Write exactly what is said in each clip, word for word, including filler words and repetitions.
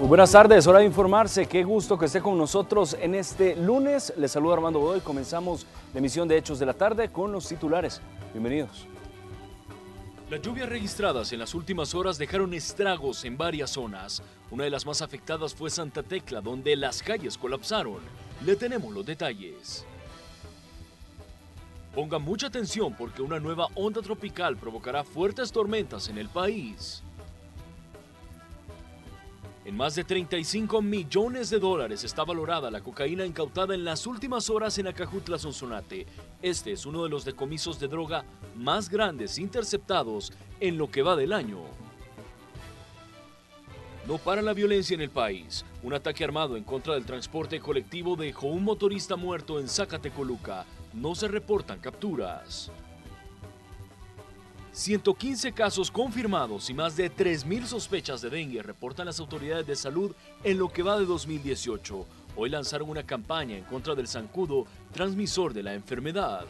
Muy buenas tardes, hora de informarse. Qué gusto que esté con nosotros en este lunes. Les saluda Armando Godoy. Comenzamos la emisión de Hechos de la Tarde con los titulares. Bienvenidos. Las lluvias registradas en las últimas horas dejaron estragos en varias zonas. Una de las más afectadas fue Santa Tecla, donde las calles colapsaron. Le tenemos los detalles. Ponga mucha atención porque una nueva onda tropical provocará fuertes tormentas en el país. En más de treinta y cinco millones de dólares está valorada la cocaína incautada en las últimas horas en Acajutla, Sonsonate. Este es uno de los decomisos de droga más grandes interceptados en lo que va del año. No para la violencia en el país. Un ataque armado en contra del transporte colectivo dejó un motorista muerto en Zacatecoluca. No se reportan capturas. ciento quince casos confirmados y más de tres mil sospechas de dengue reportan las autoridades de salud en lo que va de dos mil dieciocho. Hoy lanzaron una campaña en contra del zancudo, transmisor de la enfermedad.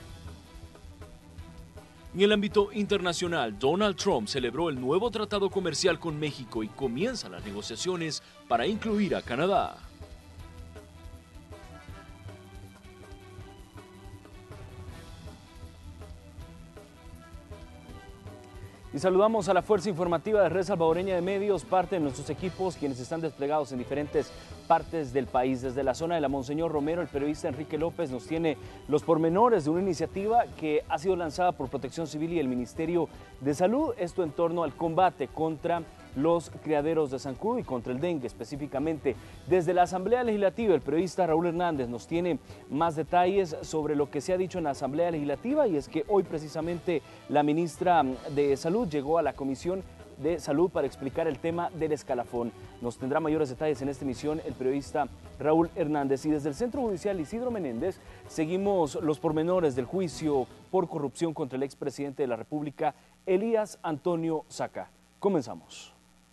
En el ámbito internacional, Donald Trump celebró el nuevo tratado comercial con México y comienzan las negociaciones para incluir a Canadá. Y saludamos a la Fuerza Informativa de Red Salvadoreña de Medios, parte de nuestros equipos, quienes están desplegados en diferentes partes del país. Desde la zona de la Monseñor Romero, el periodista Enrique López nos tiene los pormenores de una iniciativa que ha sido lanzada por Protección Civil y el Ministerio de Salud, esto en torno al combate contra los criaderos de zancudo y contra el dengue específicamente. Desde la Asamblea Legislativa, el periodista Raúl Hernández nos tiene más detalles sobre lo que se ha dicho en la Asamblea Legislativa, y es que hoy precisamente la ministra de Salud llegó a la Comisión de Salud para explicar el tema del escalafón. Nos tendrá mayores detalles en esta emisión el periodista Raúl Hernández. Y desde el Centro Judicial Isidro Menéndez seguimos los pormenores del juicio por corrupción contra el expresidente de la República, Elías Antonio Saca. Comenzamos.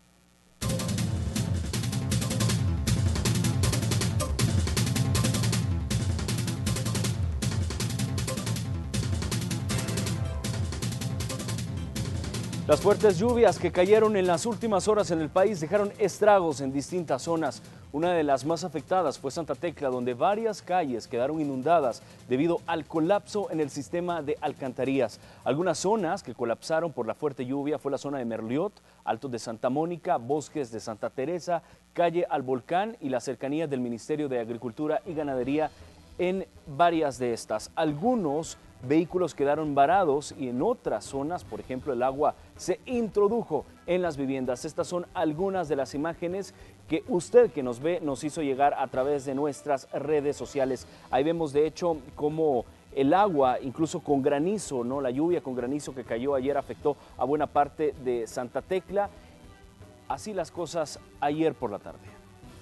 Las fuertes lluvias que cayeron en las últimas horas en el país dejaron estragos en distintas zonas. Una de las más afectadas fue Santa Tecla, donde varias calles quedaron inundadas debido al colapso en el sistema de alcantarillas. Algunas zonas que colapsaron por la fuerte lluvia fue la zona de Merliot, Altos de Santa Mónica, Bosques de Santa Teresa, calle al Volcán y las cercanías del Ministerio de Agricultura y Ganadería en varias de estas. Algunos vehículos quedaron varados y en otras zonas, por ejemplo, el agua se introdujo en las viviendas. Estas son algunas de las imágenes que usted que nos ve nos hizo llegar a través de nuestras redes sociales. Ahí vemos de hecho cómo el agua, incluso con granizo, ¿no? La lluvia con granizo que cayó ayer afectó a buena parte de Santa Tecla. Así las cosas ayer por la tarde.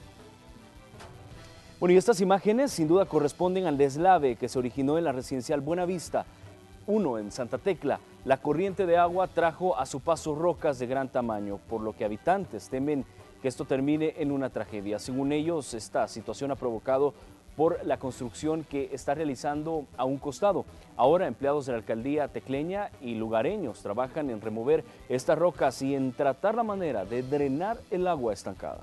Bueno, y estas imágenes sin duda corresponden al deslave que se originó en la residencial Buenavista uno en Santa Tecla. La corriente de agua trajo a su paso rocas de gran tamaño, por lo que habitantes temen que esto termine en una tragedia. Según ellos, esta situación ha provocado por la construcción que está realizando a un costado. Ahora empleados de la alcaldía tecleña y lugareños trabajan en remover estas rocas y en tratar la manera de drenar el agua estancada.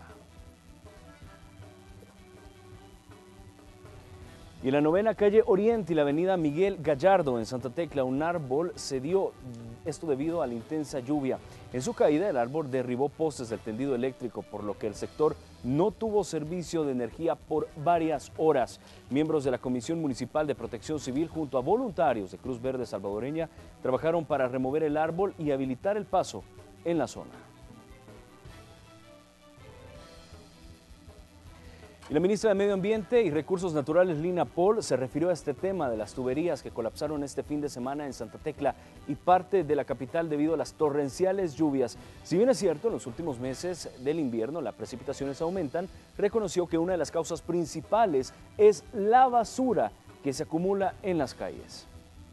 Y en la novena calle Oriente y la avenida Miguel Gallardo en Santa Tecla, un árbol cedió, esto debido a la intensa lluvia. En su caída, el árbol derribó postes del tendido eléctrico, por lo que el sector no tuvo servicio de energía por varias horas. Miembros de la Comisión Municipal de Protección Civil junto a voluntarios de Cruz Verde Salvadoreña trabajaron para remover el árbol y habilitar el paso en la zona. Y la ministra de Medio Ambiente y Recursos Naturales, Lina Paul, se refirió a este tema de las tuberías que colapsaron este fin de semana en Santa Tecla y parte de la capital debido a las torrenciales lluvias. Si bien es cierto, en los últimos meses del invierno las precipitaciones aumentan, reconoció que una de las causas principales es la basura que se acumula en las calles.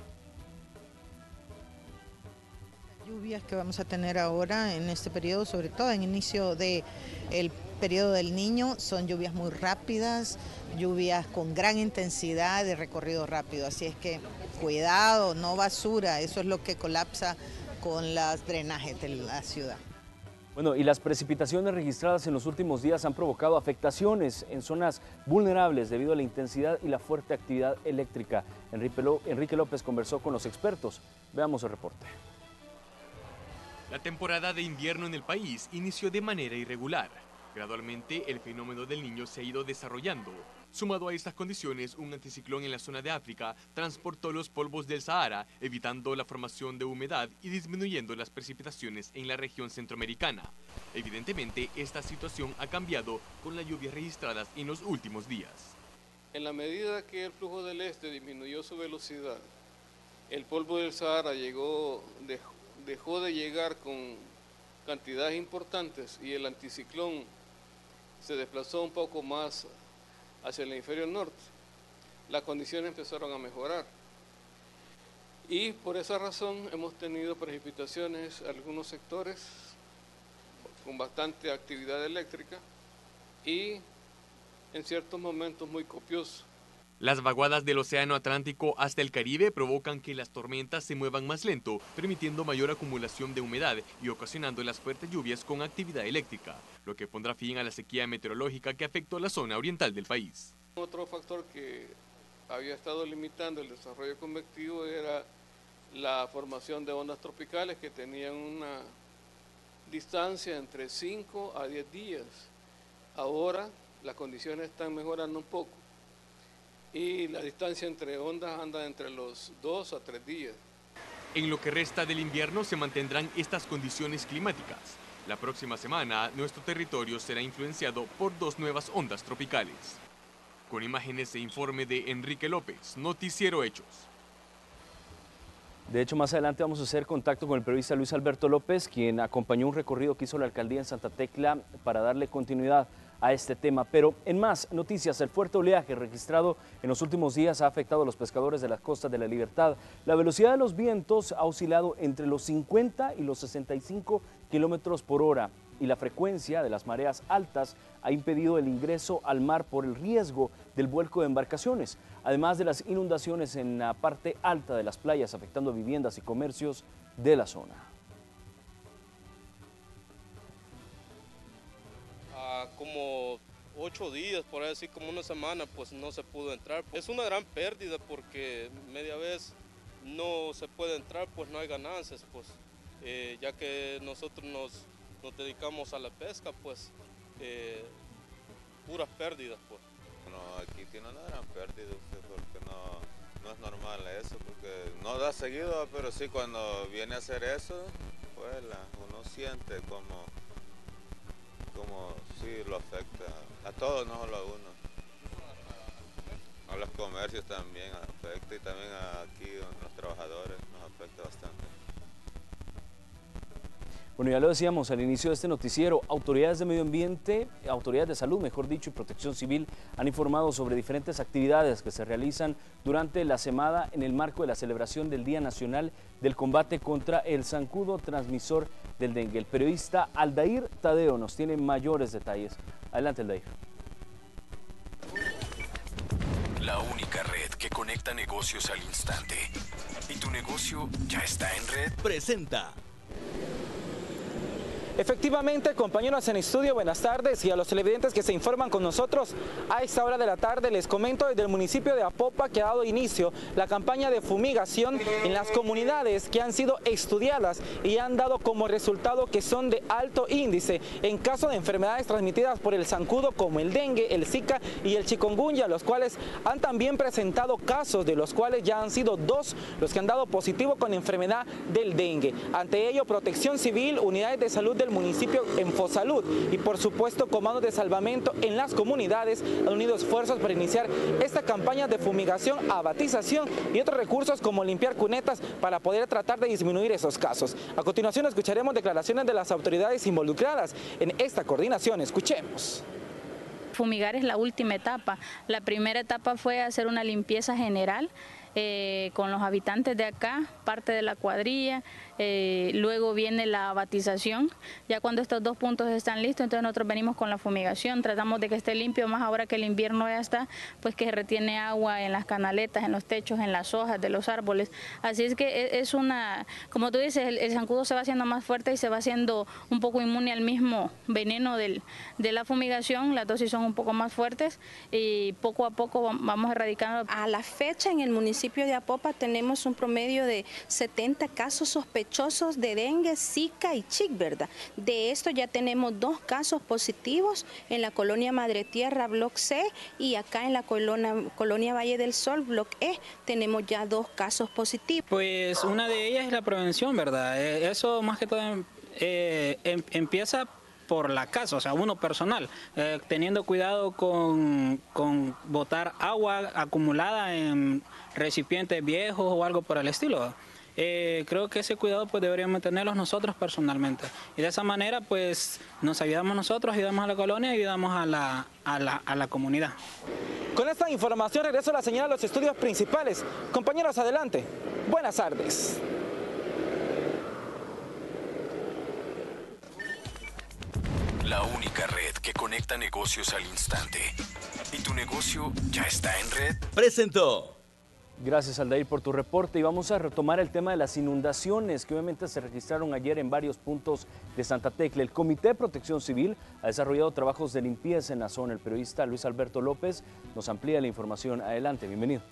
Lluvias que vamos a tener ahora en este periodo, sobre todo en inicio del periodo del Niño, son lluvias muy rápidas, lluvias con gran intensidad de recorrido rápido, así es que cuidado, no basura, eso es lo que colapsa con los drenajes de la ciudad. Bueno, y las precipitaciones registradas en los últimos días han provocado afectaciones en zonas vulnerables debido a la intensidad y la fuerte actividad eléctrica. Enrique López conversó con los expertos. Veamos el reporte. La temporada de invierno en el país inició de manera irregular. Gradualmente, el fenómeno del Niño se ha ido desarrollando. Sumado a estas condiciones, un anticiclón en la zona de África transportó los polvos del Sahara, evitando la formación de humedad y disminuyendo las precipitaciones en la región centroamericana. Evidentemente, esta situación ha cambiado con las lluvias registradas en los últimos días. En la medida que el flujo del este disminuyó su velocidad, el polvo del Sahara llegó, dejó, dejó de llegar con cantidades importantes y el anticiclón se desplazó un poco más hacia el hemisferio norte. Las condiciones empezaron a mejorar y por esa razón hemos tenido precipitaciones en algunos sectores con bastante actividad eléctrica y en ciertos momentos muy copiosos. Las vaguadas del Océano Atlántico hasta el Caribe provocan que las tormentas se muevan más lento, permitiendo mayor acumulación de humedad y ocasionando las fuertes lluvias con actividad eléctrica, lo que pondrá fin a la sequía meteorológica que afectó a la zona oriental del país. Otro factor que había estado limitando el desarrollo convectivo era la formación de ondas tropicales que tenían una distancia entre cinco a diez días. Ahora las condiciones están mejorando un poco y la distancia entre ondas anda entre los dos a tres días. En lo que resta del invierno se mantendrán estas condiciones climáticas. La próxima semana nuestro territorio será influenciado por dos nuevas ondas tropicales. Con imágenes e informe de Enrique López, Noticiero Hechos. De hecho, más adelante vamos a hacer contacto con el periodista Luis Alberto López, quien acompañó un recorrido que hizo la alcaldía en Santa Tecla para darle continuidad a este tema. Pero en más noticias, el fuerte oleaje registrado en los últimos días ha afectado a los pescadores de las costas de la Libertad. La velocidad de los vientos ha oscilado entre los cincuenta y los sesenta y cinco kilómetros por hora y la frecuencia de las mareas altas ha impedido el ingreso al mar por el riesgo del vuelco de embarcaciones, además de las inundaciones en la parte alta de las playas afectando viviendas y comercios de la zona. Como ocho días, por así como una semana, pues no se pudo entrar. Es una gran pérdida porque media vez no se puede entrar, pues no hay ganancias, pues eh, ya que nosotros nos, nos dedicamos a la pesca, pues eh, puras pérdidas, pues. Bueno, aquí tiene una gran pérdida usted porque no, no es normal eso, porque no da seguido, pero sí cuando viene a hacer eso, pues la, uno siente como como sí lo afecta a todos, no solo a uno. A los comercios también afecta y también aquí a los trabajadores nos afecta bastante. Bueno, ya lo decíamos al inicio de este noticiero, autoridades de medio ambiente, autoridades de salud, mejor dicho, y protección civil han informado sobre diferentes actividades que se realizan durante la semana en el marco de la celebración del Día Nacional del Combate contra el Zancudo Transmisor del Dengue. El periodista Aldair Tadeo nos tiene mayores detalles. Adelante, Aldair. La única red que conecta negocios al instante. ¿Y tu negocio ya está en red? Presenta. Efectivamente, compañeros en estudio, buenas tardes, y a los televidentes que se informan con nosotros a esta hora de la tarde les comento desde el municipio de Apopa que ha dado inicio la campaña de fumigación en las comunidades que han sido estudiadas y han dado como resultado que son de alto índice en caso de enfermedades transmitidas por el zancudo como el dengue, el zika y el chikungunya, los cuales han también presentado casos de los cuales ya han sido dos los que han dado positivo con enfermedad del dengue. Ante ello, Protección Civil, unidades de salud del municipio Enfosalud y por supuesto comandos de salvamento en las comunidades han unido esfuerzos para iniciar esta campaña de fumigación, abatización y otros recursos como limpiar cunetas para poder tratar de disminuir esos casos. A continuación escucharemos declaraciones de las autoridades involucradas en esta coordinación. Escuchemos. Fumigar es la última etapa. La primera etapa fue hacer una limpieza general Eh, con los habitantes de acá, parte de la cuadrilla, eh, luego viene la batización. Ya cuando estos dos puntos están listos, entonces nosotros venimos con la fumigación, tratamos de que esté limpio, más ahora que el invierno ya está, pues que retiene agua en las canaletas, en los techos, en las hojas de los árboles. Así es que es una, como tú dices, el, el zancudo se va haciendo más fuerte y se va haciendo un poco inmune al mismo veneno del, de la fumigación, las dosis son un poco más fuertes y poco a poco vamos erradicando. A la fecha en el municipio de Apopa tenemos un promedio de setenta casos sospechosos de dengue, zika y chick, ¿verdad? De esto ya tenemos dos casos positivos en la colonia Madre Tierra, Bloc C, y acá en la colonia, colonia Valle del Sol, Bloc E, tenemos ya dos casos positivos. Pues una de ellas es la prevención, ¿verdad? Eso más que todo eh, em, empieza por la casa, o sea, uno personal, eh, teniendo cuidado con, con botar agua acumulada en recipientes viejos o algo por el estilo. Eh, creo que ese cuidado pues deberíamos mantenerlos nosotros personalmente. Y de esa manera pues nos ayudamos nosotros, ayudamos a la colonia y ayudamos a la, a la, a la comunidad. Con esta información regreso a la señal a los estudios principales. Compañeros, adelante. Buenas tardes. La única red que conecta negocios al instante. ¿Y tu negocio ya está en red? Presentó. Gracias, Aldair, por tu reporte, y vamos a retomar el tema de las inundaciones que obviamente se registraron ayer en varios puntos de Santa Tecla. El Comité de Protección Civil ha desarrollado trabajos de limpieza en la zona. El periodista Luis Alberto López nos amplía la información. Adelante, bienvenido.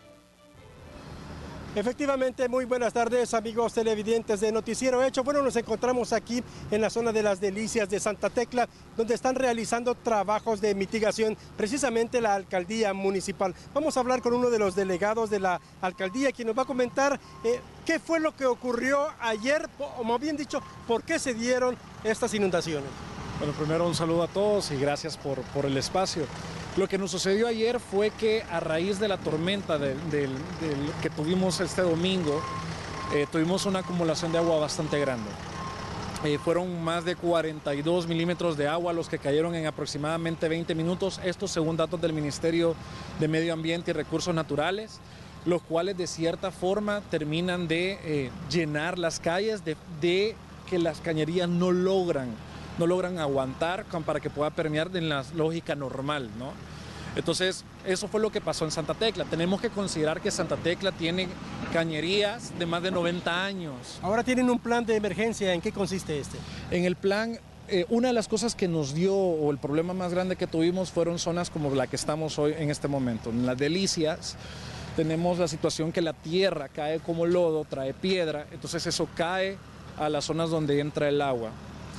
Efectivamente, muy buenas tardes, amigos televidentes de Noticiero Hecho. Bueno, nos encontramos aquí en la zona de las Delicias de Santa Tecla, donde están realizando trabajos de mitigación, precisamente la alcaldía municipal. Vamos a hablar con uno de los delegados de la alcaldía, quien nos va a comentar eh, qué fue lo que ocurrió ayer, o más bien dicho, por qué se dieron estas inundaciones. Bueno, primero un saludo a todos y gracias por, por el espacio. Lo que nos sucedió ayer fue que a raíz de la tormenta de, de, de, que tuvimos este domingo, eh, tuvimos una acumulación de agua bastante grande. Eh, fueron más de cuarenta y dos milímetros de agua los que cayeron en aproximadamente veinte minutos, esto según datos del Ministerio de Medio Ambiente y Recursos Naturales, los cuales de cierta forma terminan de eh, llenar las calles, de, de que las cañerías no logran no logran aguantar para que pueda permear en la lógica normal, ¿no? Entonces, eso fue lo que pasó en Santa Tecla. Tenemos que considerar que Santa Tecla tiene cañerías de más de noventa años. Ahora tienen un plan de emergencia. ¿En qué consiste este? En el plan, eh, una de las cosas que nos dio, o el problema más grande que tuvimos, fueron zonas como la que estamos hoy en este momento. En las Delicias tenemos la situación que la tierra cae como lodo, trae piedra, entonces eso cae a las zonas donde entra el agua.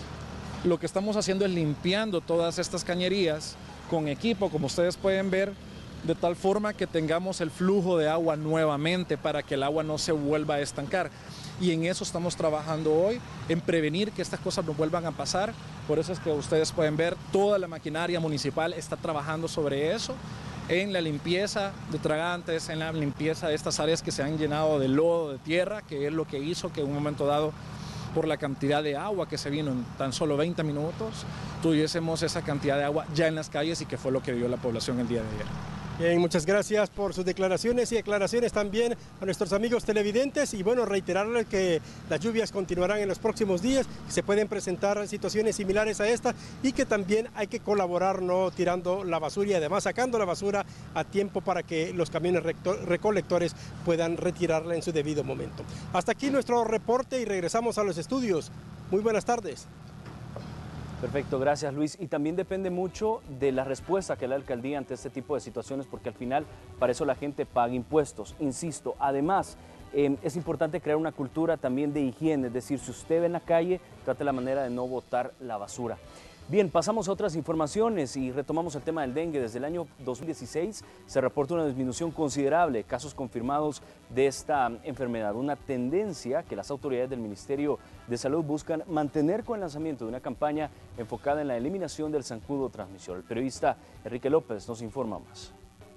Lo que estamos haciendo es limpiando todas estas cañerías con equipo, como ustedes pueden ver, de tal forma que tengamos el flujo de agua nuevamente para que el agua no se vuelva a estancar. Y en eso estamos trabajando hoy, en prevenir que estas cosas no vuelvan a pasar. Por eso es que ustedes pueden ver, toda la maquinaria municipal está trabajando sobre eso, en la limpieza de tragantes, en la limpieza de estas áreas que se han llenado de lodo, de tierra, que es lo que hizo que en un momento dado, por la cantidad de agua que se vino en tan solo veinte minutos, tuviésemos esa cantidad de agua ya en las calles y que fue lo que vio la población el día de ayer. Bien, muchas gracias por sus declaraciones y declaraciones también a nuestros amigos televidentes, y bueno, reiterarles que las lluvias continuarán en los próximos días, que se pueden presentar situaciones similares a esta y que también hay que colaborar no tirando la basura y además sacando la basura a tiempo para que los camiones recolectores puedan retirarla en su debido momento. Hasta aquí nuestro reporte y regresamos a los estudios. Muy buenas tardes. Perfecto, gracias Luis. Y también depende mucho de la respuesta que la alcaldía ante este tipo de situaciones, porque al final para eso la gente paga impuestos, insisto. Además, eh, es importante crear una cultura también de higiene, es decir, si usted ve en la calle, trate la manera de no botar la basura. Bien, pasamos a otras informaciones y retomamos el tema del dengue. Desde el año dos mil dieciséis se reporta una disminución considerable de casos confirmados de esta enfermedad, una tendencia que las autoridades del Ministerio de Salud buscan mantener con el lanzamiento de una campaña enfocada en la eliminación del zancudo transmisor. El periodista Enrique López nos informa más.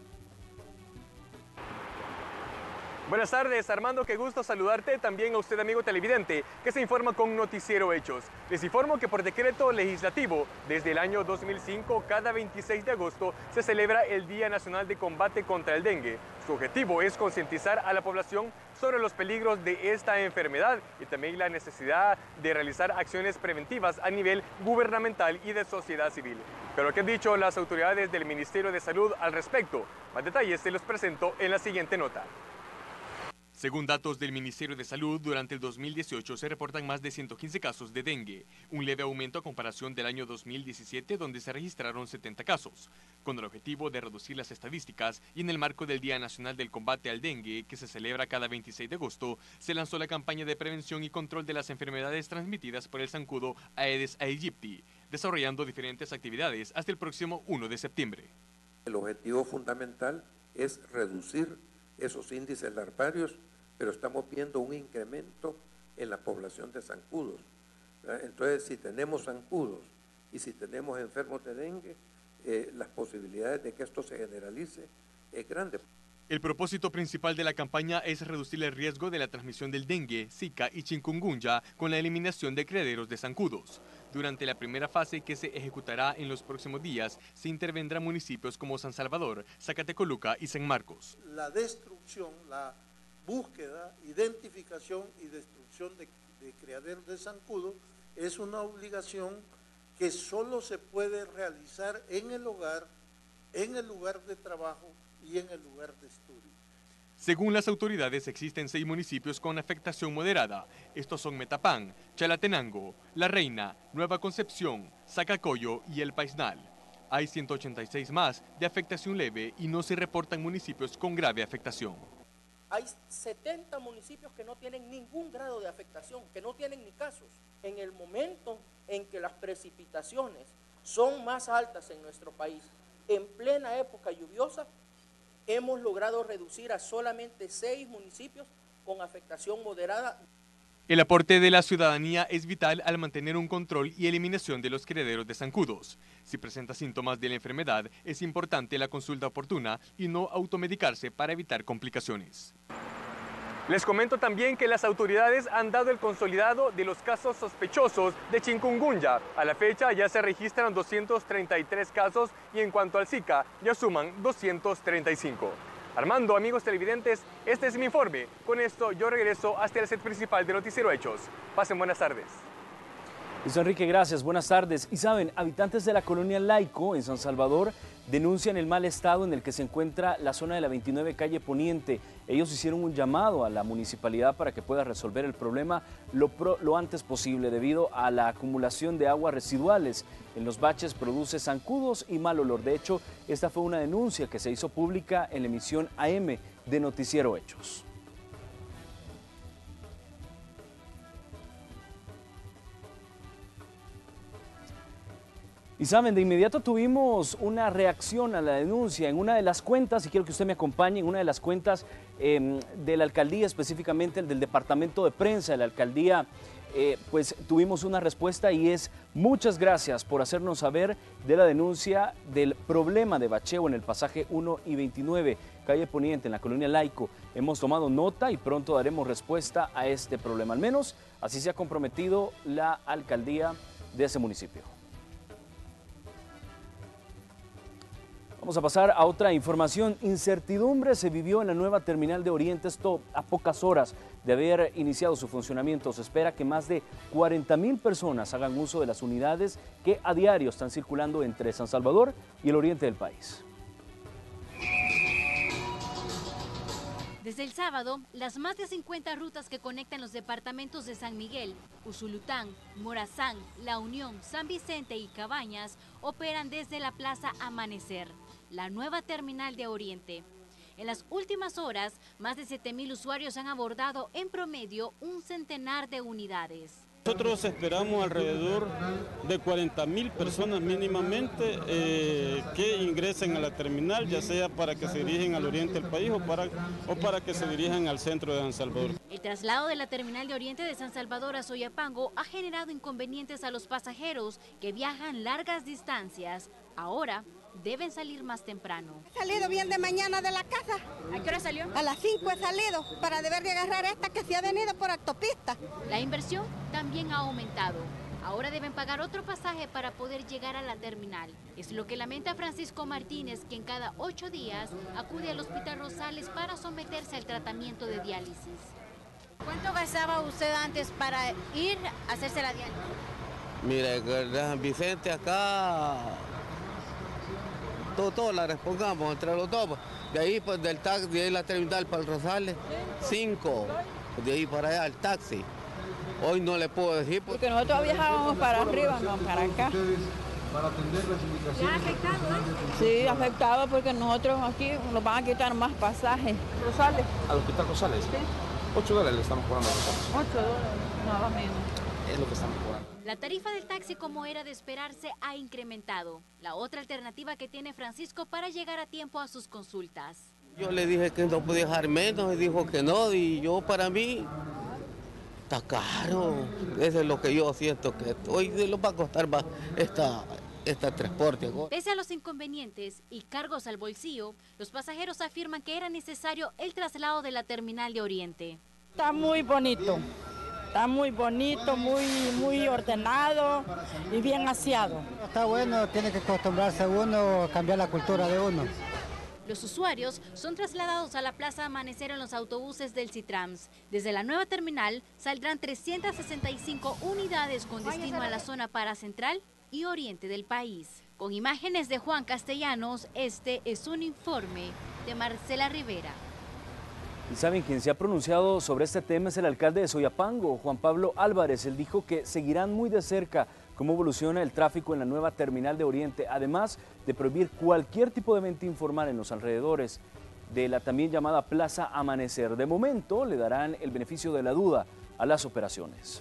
Buenas tardes, Armando, qué gusto saludarte, también a usted, amigo televidente, que se informa con Noticiero Hechos. Les informo que por decreto legislativo, desde el año dos mil cinco, cada veintiséis de agosto, se celebra el Día Nacional de Combate contra el Dengue. Su objetivo es concientizar a la población sobre los peligros de esta enfermedad y también la necesidad de realizar acciones preventivas a nivel gubernamental y de sociedad civil. Pero ¿qué han dicho las autoridades del Ministerio de Salud al respecto? Más detalles se los presento en la siguiente nota. Según datos del Ministerio de Salud, durante el dos mil dieciocho se reportan más de ciento quince casos de dengue, un leve aumento a comparación del año dos mil diecisiete, donde se registraron setenta casos, con el objetivo de reducir las estadísticas y en el marco del Día Nacional del Combate al Dengue, que se celebra cada veintiséis de agosto, se lanzó la campaña de prevención y control de las enfermedades transmitidas por el zancudo Aedes aegypti, desarrollando diferentes actividades hasta el próximo uno de septiembre. El objetivo fundamental es reducir esos índices larvarios, pero estamos viendo un incremento en la población de zancudos. Entonces, si tenemos zancudos y si tenemos enfermos de dengue, eh, las posibilidades de que esto se generalice es grande. El propósito principal de la campaña es reducir el riesgo de la transmisión del dengue, zika y chikungunya con la eliminación de criaderos de zancudos. Durante la primera fase, que se ejecutará en los próximos días, se intervendrán municipios como San Salvador, Zacatecoluca y San Marcos. La destrucción, la búsqueda, identificación y destrucción de, de criaderos de zancudo es una obligación que solo se puede realizar en el hogar, en el lugar de trabajo y en el lugar de estudio. Según las autoridades, existen seis municipios con afectación moderada. Estos son Metapán, Chalatenango, La Reina, Nueva Concepción, Zacacoyo y El Paisnal. Hay ciento ochenta y seis más de afectación leve y no se reportan municipios con grave afectación. Hay setenta municipios que no tienen ningún grado de afectación, que no tienen ni casos. En el momento en que las precipitaciones son más altas en nuestro país, en plena época lluviosa, hemos logrado reducir a solamente seis municipios con afectación moderada. El aporte de la ciudadanía es vital al mantener un control y eliminación de los criaderos de zancudos. Si presenta síntomas de la enfermedad, es importante la consulta oportuna y no automedicarse para evitar complicaciones. Les comento también que las autoridades han dado el consolidado de los casos sospechosos de chikungunya. A la fecha ya se registran doscientos treinta y tres casos y en cuanto al Zika ya suman doscientos treinta y cinco. Armando, amigos televidentes, este es mi informe. Con esto yo regreso hasta el set principal de Noticiero Hechos. Pasen buenas tardes. Luis Enrique, gracias. Buenas tardes. Y saben, habitantes de la colonia Laico en San Salvador denuncian el mal estado en el que se encuentra la zona de la veintinueve calle Poniente. Ellos hicieron un llamado a la municipalidad para que pueda resolver el problema lo, pro, lo antes posible debido a la acumulación de aguas residuales. En los baches produce zancudos y mal olor. De hecho, esta fue una denuncia que se hizo pública en la emisión A M de Noticiero Hechos. Y saben, de inmediato tuvimos una reacción a la denuncia en una de las cuentas, y quiero que usted me acompañe, en una de las cuentas eh, de la alcaldía, específicamente el del departamento de prensa de la alcaldía, eh, pues tuvimos una respuesta y es: muchas gracias por hacernos saber de la denuncia del problema de bacheo en el pasaje uno y veintinueve, calle Poniente, en la colonia Laico. Hemos tomado nota y pronto daremos respuesta a este problema. Al menos así se ha comprometido la alcaldía de ese municipio. Vamos a pasar a otra información. Incertidumbre se vivió en la nueva terminal de Oriente, esto a pocas horas de haber iniciado su funcionamiento. Se espera que más de cuarenta mil personas hagan uso de las unidades que a diario están circulando entre San Salvador y el oriente del país. Desde el sábado, las más de cincuenta rutas que conectan los departamentos de San Miguel, Usulután, Morazán, La Unión, San Vicente y Cabañas operan desde la Plaza Amanecer, la nueva terminal de Oriente. En las últimas horas, más de siete mil usuarios han abordado en promedio un centenar de unidades. Nosotros esperamos alrededor de cuarenta mil personas mínimamente eh, que ingresen a la terminal, ya sea para que se dirijan al oriente del país o para, o para que se dirijan al centro de San Salvador. El traslado de la terminal de Oriente de San Salvador a Soyapango ha generado inconvenientes a los pasajeros que viajan largas distancias. Ahora deben salir más temprano. He salido bien de mañana de la casa. ¿A qué hora salió? A las cinco he salido para deber de agarrar esta que se ha venido por autopista. La inversión también ha aumentado. Ahora deben pagar otro pasaje para poder llegar a la terminal. Es lo que lamenta Francisco Martínez, quien cada ocho días acude al Hospital Rosales para someterse al tratamiento de diálisis. ¿Cuánto gastaba usted antes para ir a hacerse la diálisis? Mire, de San Vicente acá, todo, todo la respongamos entre los dos. De ahí, pues del taxi, de ahí la terminal para el Rosales, cinco. De ahí para allá el taxi. Hoy no le puedo decir. Pues. Porque nosotros viajábamos para arriba, no para acá. Para atender las indicaciones. ¿Le ha afectado, eh? Sí, afectado porque nosotros aquí nos van a quitar más pasajes. Rosales. ¿Al Hospital Rosales? Sí. ocho dólares le estamos cobrando a Rosales. ocho dólares, nada menos. Es lo que estamos cobrando. La tarifa del taxi, como era de esperarse, ha incrementado. La otra alternativa que tiene Francisco para llegar a tiempo a sus consultas. Yo le dije que no podía dejar menos y dijo que no, y yo para mí está caro. Eso es lo que yo siento, que hoy les va a costar más esta, este transporte. Pese a los inconvenientes y cargos al bolsillo, los pasajeros afirman que era necesario el traslado de la terminal de Oriente. Está muy bonito. Está muy bonito, muy, muy ordenado y bien aseado. Está bueno, tiene que acostumbrarse uno, cambiar la cultura de uno. Los usuarios son trasladados a la Plaza Amanecer en los autobuses del Citrams. Desde la nueva terminal saldrán trescientas sesenta y cinco unidades con destino a la zona paracentral y oriente del país. Con imágenes de Juan Castellanos, este es un informe de Marcela Rivera. Y saben, quien se ha pronunciado sobre este tema es el alcalde de Soyapango, Juan Pablo Álvarez. Él dijo que seguirán muy de cerca cómo evoluciona el tráfico en la nueva terminal de Oriente, además de prohibir cualquier tipo de venta informal en los alrededores de la también llamada Plaza Amanecer. De momento le darán el beneficio de la duda a las operaciones.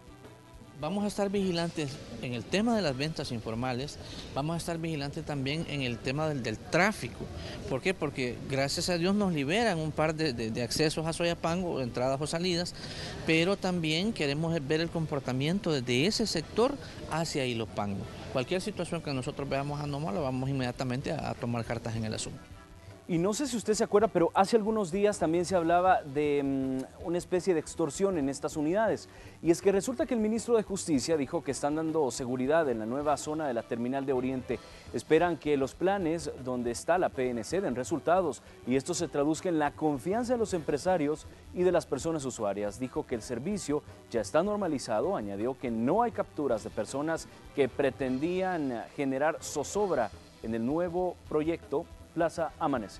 Vamos a estar vigilantes en el tema de las ventas informales, vamos a estar vigilantes también en el tema del, del tráfico. ¿Por qué? Porque gracias a Dios nos liberan un par de, de, de accesos a Soyapango, entradas o salidas, pero también queremos ver el comportamiento desde ese sector hacia Ilopango. Cualquier situación que nosotros veamos anómala, vamos inmediatamente a, a tomar cartas en el asunto. Y no sé si usted se acuerda, pero hace algunos días también se hablaba de um, una especie de extorsión en estas unidades. Y es que resulta que el ministro de Justicia dijo que están dando seguridad en la nueva zona de la terminal de Oriente. Esperan que los planes donde está la P N C den resultados y esto se traduzca en la confianza de los empresarios y de las personas usuarias. Dijo que el servicio ya está normalizado, añadió que no hay capturas de personas que pretendían generar zozobra en el nuevo proyecto Plaza Amanecer.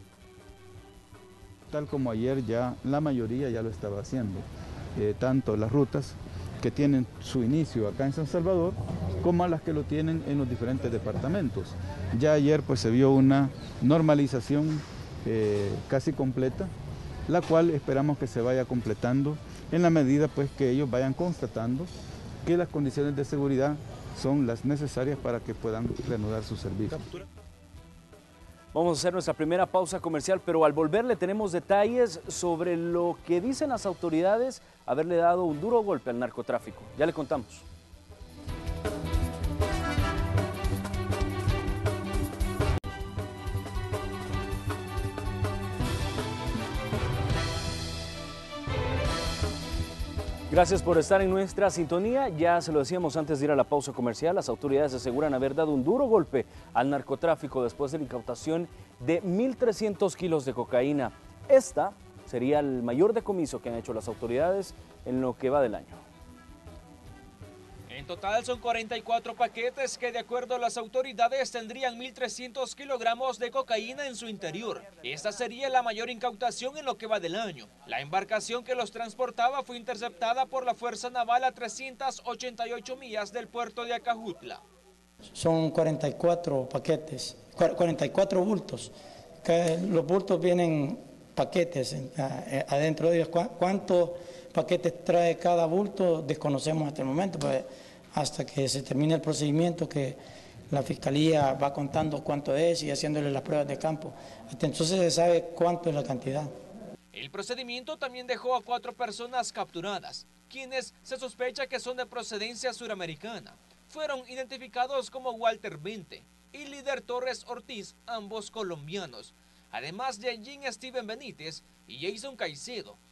Tal como ayer ya la mayoría ya lo estaba haciendo, eh, tanto las rutas que tienen su inicio acá en San Salvador como a las que lo tienen en los diferentes departamentos. Ya ayer pues se vio una normalización eh, casi completa, la cual esperamos que se vaya completando en la medida pues que ellos vayan constatando que las condiciones de seguridad son las necesarias para que puedan reanudar su servicio. Vamos a hacer nuestra primera pausa comercial, pero al volver le tenemos detalles sobre lo que dicen las autoridades haberle dado un duro golpe al narcotráfico. Ya le contamos. Gracias por estar en nuestra sintonía. Ya se lo decíamos antes de ir a la pausa comercial, las autoridades aseguran haber dado un duro golpe al narcotráfico después de la incautación de mil trescientos kilos de cocaína. Esta sería el mayor decomiso que han hecho las autoridades en lo que va del año. En total son cuarenta y cuatro paquetes que de acuerdo a las autoridades tendrían mil trescientos kilogramos de cocaína en su interior. Esta sería la mayor incautación en lo que va del año. La embarcación que los transportaba fue interceptada por la Fuerza Naval a trescientas ochenta y ocho millas del puerto de Acajutla. Son cuarenta y cuatro paquetes, cuarenta y cuatro bultos. Los bultos vienen paquetes adentro de ellos. ¿Cuántos paquetes trae cada bulto? Desconocemos hasta el momento, pues hasta que se termine el procedimiento que la Fiscalía va contando cuánto es y haciéndole las pruebas de campo. Hasta entonces se sabe cuánto es la cantidad. El procedimiento también dejó a cuatro personas capturadas, quienes se sospecha que son de procedencia suramericana. Fueron identificados como Walter Vente y Líder Torres Ortiz, ambos colombianos, además de Jean Steven Benítez y Jason Caicedo,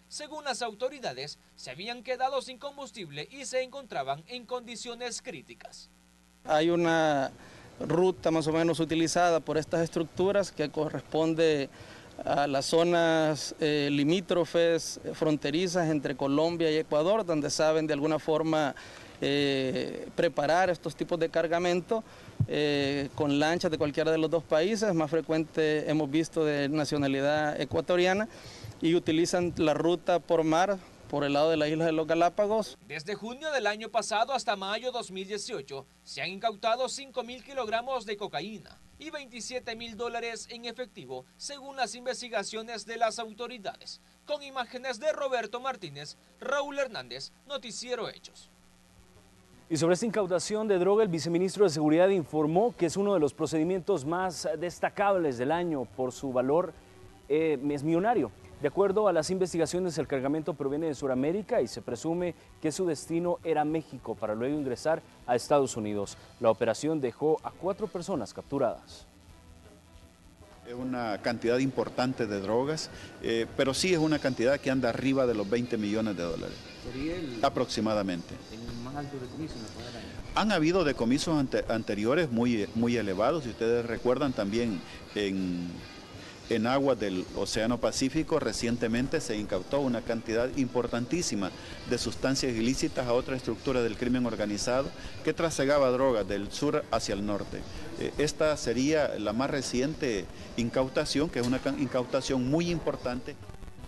Según las autoridades, se habían quedado sin combustible y se encontraban en condiciones críticas. Hay una ruta más o menos utilizada por estas estructuras que corresponde a las zonas eh, limítrofes, fronterizas entre Colombia y Ecuador, donde saben de alguna forma eh, preparar estos tipos de cargamento eh, con lanchas de cualquiera de los dos países, más frecuente hemos visto de nacionalidad ecuatoriana, y utilizan la ruta por mar por el lado de la isla de los Galápagos. Desde junio del año pasado hasta mayo dos mil dieciocho se han incautado cinco mil kilogramos de cocaína y veintisiete mil dólares en efectivo, según las investigaciones de las autoridades. Con imágenes de Roberto Martínez, Raúl Hernández, Noticiero Hechos. Y sobre esta incautación de droga, el viceministro de Seguridad informó que es uno de los procedimientos más destacables del año por su valor eh, es millonario. De acuerdo a las investigaciones, el cargamento proviene de Sudamérica y se presume que su destino era México para luego ingresar a Estados Unidos. La operación dejó a cuatro personas capturadas. Es una cantidad importante de drogas, eh, pero sí es una cantidad que anda arriba de los veinte millones de dólares, el, aproximadamente. ¿El más alto decomiso en lo que va del año? Han habido decomisos ante, anteriores muy, muy elevados, si ustedes recuerdan también en... En aguas del Océano Pacífico recientemente se incautó una cantidad importantísima de sustancias ilícitas a otra estructura del crimen organizado que trasegaba drogas del sur hacia el norte. Esta sería la más reciente incautación, que es una incautación muy importante.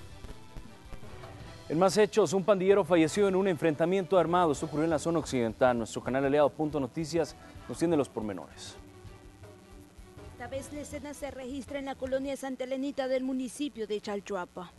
En más hechos, un pandillero falleció en un enfrentamiento armado. Esto ocurrió en la zona occidental. Nuestro canal aliado Punto Noticias nos tiene los pormenores. Esta vez la escena se registra en la colonia Santa Elenita del municipio de Chalchuapa.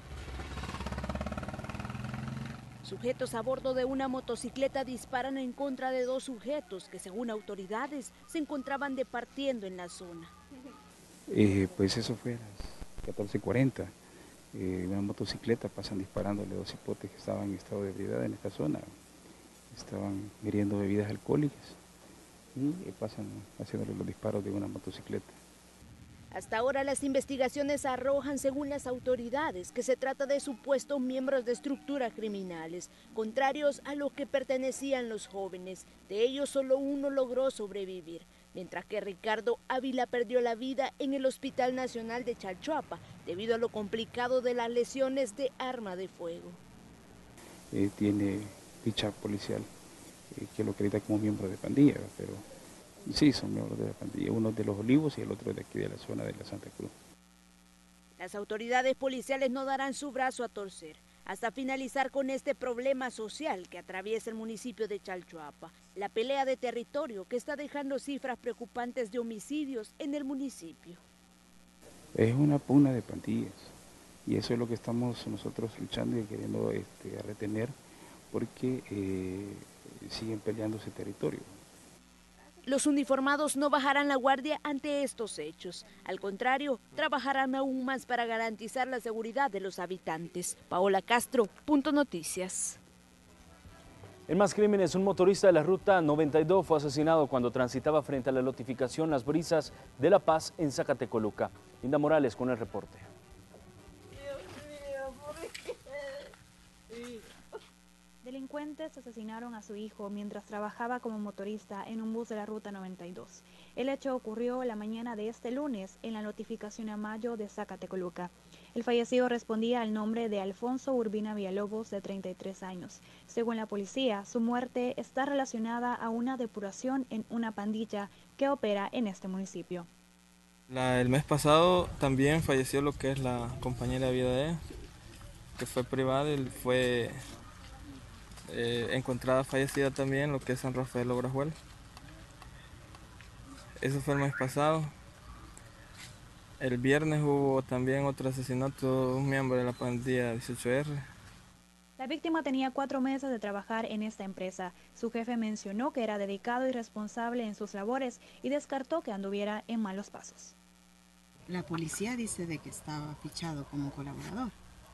Sujetos a bordo de una motocicleta disparan en contra de dos sujetos que, según autoridades, se encontraban departiendo en la zona. Eh, pues eso fue a las catorce cuarenta. Eh, una motocicleta pasan disparándole a dos hipotes que estaban en estado de ebriedad en esta zona. Estaban ingiriendo bebidas alcohólicas y pasan haciéndole los disparos de una motocicleta. Hasta ahora las investigaciones arrojan, según las autoridades, que se trata de supuestos miembros de estructuras criminales, contrarios a lo que pertenecían los jóvenes. De ellos solo uno logró sobrevivir, mientras que Ricardo Ávila perdió la vida en el Hospital Nacional de Chalchuapa, debido a lo complicado de las lesiones de arma de fuego. Eh, tiene ficha policial que lo acredita como miembro de pandilla, pero sí son miembros de la pandilla, uno de Los Olivos y el otro de aquí de la zona de la Santa Cruz. Las autoridades policiales no darán su brazo a torcer hasta finalizar con este problema social que atraviesa el municipio de Chalchuapa, la pelea de territorio que está dejando cifras preocupantes de homicidios en el municipio. Es una pugna de pandillas y eso es lo que estamos nosotros luchando y queriendo este, retener, porque eh, siguen peleando ese territorio. Los uniformados no bajarán la guardia ante estos hechos. Al contrario, trabajarán aún más para garantizar la seguridad de los habitantes. Paola Castro, Punto Noticias. En más crímenes, un motorista de la ruta noventa y dos fue asesinado cuando transitaba frente a la lotificación Las Brisas de La Paz en Zacatecoluca. Linda Morales con el reporte. Delincuentes asesinaron a su hijo mientras trabajaba como motorista en un bus de la ruta noventa y dos. El hecho ocurrió la mañana de este lunes en la notificación a Mayo de Zacatecoluca. El fallecido respondía al nombre de Alfonso Urbina Villalobos, de treinta y tres años. Según la policía, su muerte está relacionada a una depuración en una pandilla que opera en este municipio. La, el mes pasado también falleció lo que es la compañera de vida de él, que fue privada, él fue eh, encontrada fallecida también, lo que es San Rafael Obrajuel. Eso fue el mes pasado. El viernes hubo también otro asesinato de un miembro de la pandilla dieciocho erre. La víctima tenía cuatro meses de trabajar en esta empresa. Su jefe mencionó que era dedicado y responsable en sus labores y descartó que anduviera en malos pasos. La policía dice de que estaba fichado como colaborador.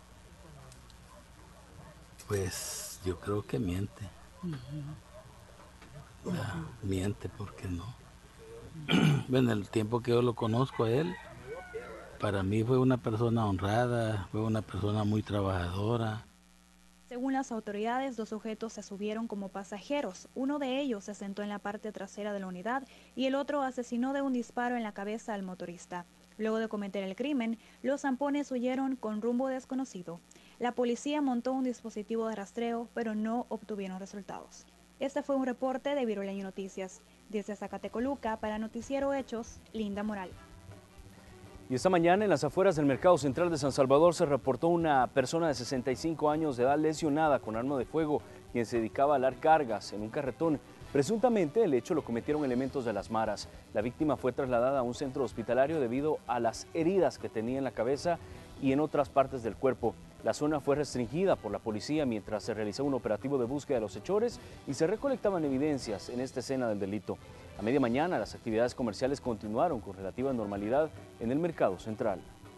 Pues yo creo que miente. Uh-huh. Ah, miente porque no. En el tiempo que yo lo conozco a él, Para mí fue una persona honrada, fue una persona muy trabajadora. Según las autoridades, dos sujetos se subieron como pasajeros. Uno de ellos se sentó en la parte trasera de la unidad y el otro asesinó de un disparo en la cabeza al motorista. Luego de cometer el crimen, los zampones huyeron con rumbo desconocido. La policía montó un dispositivo de rastreo, pero no obtuvieron resultados. Este fue un reporte de Viruleño Noticias. Desde Zacatecoluca, para Noticiero Hechos, Linda Moral. Y esta mañana en las afueras del Mercado Central de San Salvador se reportó una persona de sesenta y cinco años de edad lesionada con arma de fuego, quien se dedicaba a alar cargas en un carretón. Presuntamente el hecho lo cometieron elementos de las maras. La víctima fue trasladada a un centro hospitalario debido a las heridas que tenía en la cabeza y en otras partes del cuerpo. La zona fue restringida por la policía mientras se realizaba un operativo de búsqueda de los hechores y se recolectaban evidencias en esta escena del delito. A media mañana las actividades comerciales continuaron con relativa normalidad en el Mercado Central.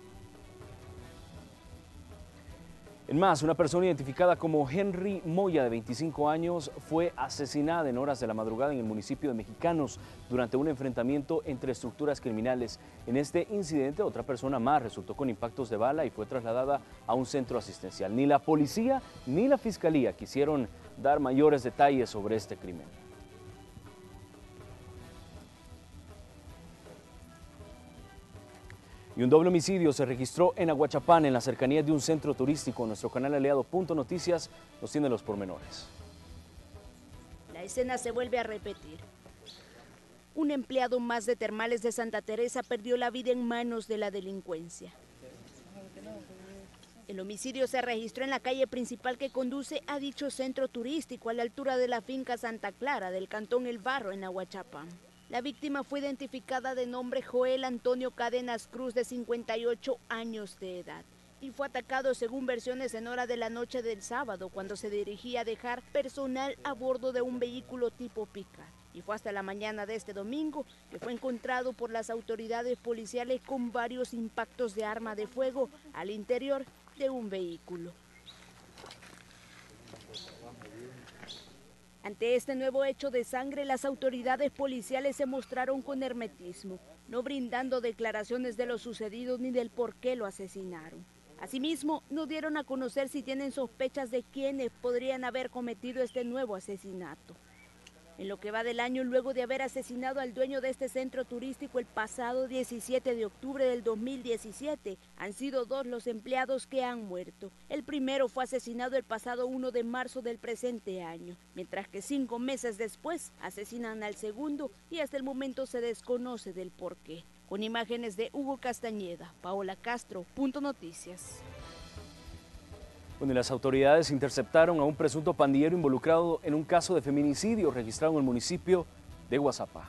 En más, una persona identificada como Henry Moya, de veinticinco años, fue asesinada en horas de la madrugada en el municipio de Mexicanos durante un enfrentamiento entre estructuras criminales. En este incidente, otra persona más resultó con impactos de bala y fue trasladada a un centro asistencial. Ni la policía ni la fiscalía quisieron dar mayores detalles sobre este crimen. Y un doble homicidio se registró en Aguachapán, en las cercanías de un centro turístico. Nuestro canal aliado Punto Noticias nos tiene los pormenores. La escena se vuelve a repetir. Un empleado más de Termales de Santa Teresa perdió la vida en manos de la delincuencia. El homicidio se registró en la calle principal que conduce a dicho centro turístico, a la altura de la finca Santa Clara del cantón El Barro, en Aguachapán. La víctima fue identificada de nombre Joel Antonio Cadenas Cruz, de cincuenta y ocho años de edad, y fue atacado, según versiones, en hora de la noche del sábado, cuando se dirigía a dejar personal a bordo de un vehículo tipo pick-up. Y fue hasta la mañana de este domingo que fue encontrado por las autoridades policiales con varios impactos de arma de fuego al interior de un vehículo. Ante este nuevo hecho de sangre, las autoridades policiales se mostraron con hermetismo, no brindando declaraciones de lo sucedido ni del por qué lo asesinaron. Asimismo, no dieron a conocer si tienen sospechas de quiénes podrían haber cometido este nuevo asesinato. En lo que va del año, luego de haber asesinado al dueño de este centro turístico el pasado diecisiete de octubre del dos mil diecisiete, han sido dos los empleados que han muerto. El primero fue asesinado el pasado primero de marzo del presente año, mientras que cinco meses después asesinan al segundo y hasta el momento se desconoce del porqué. Con imágenes de Hugo Castañeda, Paola Castro, Punto Noticias. Bueno, y las autoridades interceptaron a un presunto pandillero involucrado en un caso de feminicidio registrado en el municipio de Guazapá.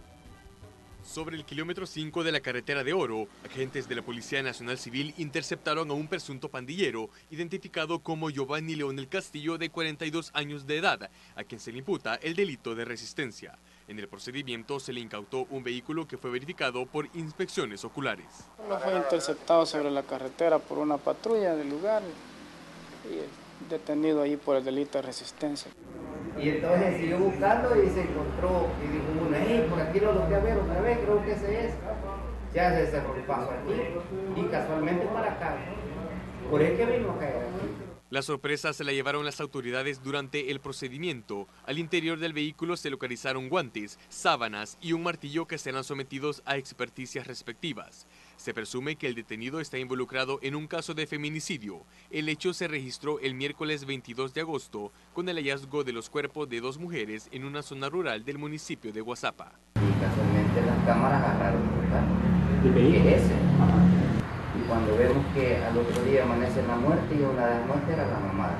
Sobre el kilómetro cinco de la carretera de Oro, agentes de la Policía Nacional Civil interceptaron a un presunto pandillero identificado como Giovanni León del Castillo, de cuarenta y dos años de edad, a quien se le imputa el delito de resistencia. En el procedimiento se le incautó un vehículo que fue verificado por inspecciones oculares. Fue interceptado sobre la carretera por una patrulla del lugar y detenido ahí por el delito de resistencia. Y entonces siguió buscando y se encontró y dijo uno, hey, por aquí lo logré ver otra vez, creo que ese es. Ya se cerró el paso aquí y casualmente para acá. Por eso que vino a caer aquí. La sorpresa se la llevaron las autoridades durante el procedimiento. Al interior del vehículo se localizaron guantes, sábanas y un martillo que serán sometidos a experticias respectivas. Se presume que el detenido está involucrado en un caso de feminicidio. El hecho se registró el miércoles veintidós de agosto con el hallazgo de los cuerpos de dos mujeres en una zona rural del municipio de Guazapá. Y casualmente las cámaras agarraron el vehículo. ¿Qué es ese? Ajá. Y cuando vemos que al otro día amanece la muerte y una de las muertes era la mamá.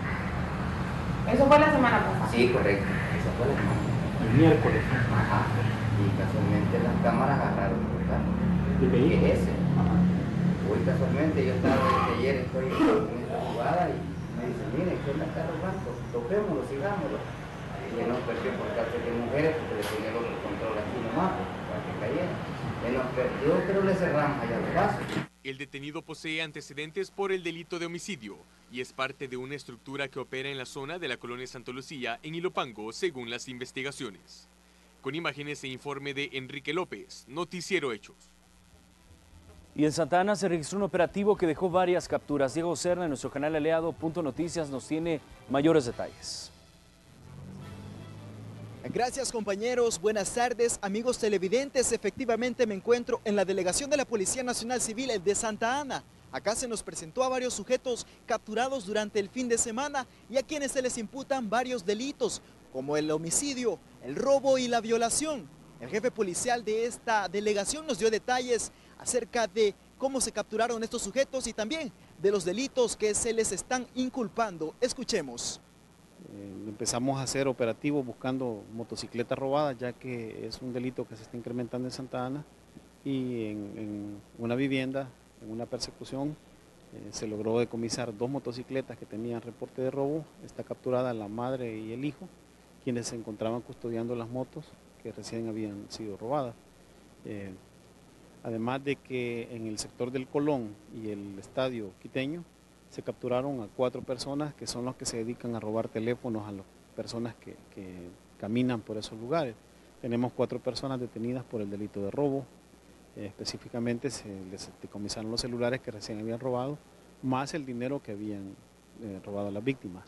¿Eso fue la semana pasada? Sí, correcto. Esa fue la semana. El miércoles. Ajá. Y casualmente las cámaras agarraron el carro. ¿El vehículo? ¿Qué es ese? Ajá. Hoy casualmente yo estaba desde ayer, estoy en esta jugada y me dice, mire, ¿qué es el carro blanco? Toquémoslo, sigámoslo. Y no perdió por causa de mujeres porque le tenía el otro control aquí nomás, para que cayera. Él nos perdió, pero le cerramos allá los vasos. El detenido posee antecedentes por el delito de homicidio y es parte de una estructura que opera en la zona de la colonia Santa Lucía, en Ilopango, según las investigaciones. Con imágenes e informe de Enrique López, Noticiero Hechos. Y en Santa Ana se registró un operativo que dejó varias capturas. Diego Serna, en nuestro canal aliado Punto Noticias, nos tiene mayores detalles. Gracias, compañeros, buenas tardes, amigos televidentes. Efectivamente me encuentro en la delegación de la Policía Nacional Civil de Santa Ana. Acá se nos presentó a varios sujetos capturados durante el fin de semana y a quienes se les imputan varios delitos, como el homicidio, el robo y la violación. El jefe policial de esta delegación nos dio detalles acerca de cómo se capturaron estos sujetos y también de los delitos que se les están inculpando. Escuchemos. Eh, empezamos a hacer operativos buscando motocicletas robadas, ya que es un delito que se está incrementando en Santa Ana, y en, en una vivienda, en una persecución, eh, se logró decomisar dos motocicletas que tenían reporte de robo. Está capturada la madre y el hijo, quienes se encontraban custodiando las motos que recién habían sido robadas. Eh, además de que en el sector del Colón y el Estadio Quiteño se capturaron a cuatro personas que son los que se dedican a robar teléfonos a las personas que, que caminan por esos lugares. Tenemos cuatro personas detenidas por el delito de robo. Eh, específicamente se les decomisaron los celulares que recién habían robado, más el dinero que habían eh, robado a las víctimas.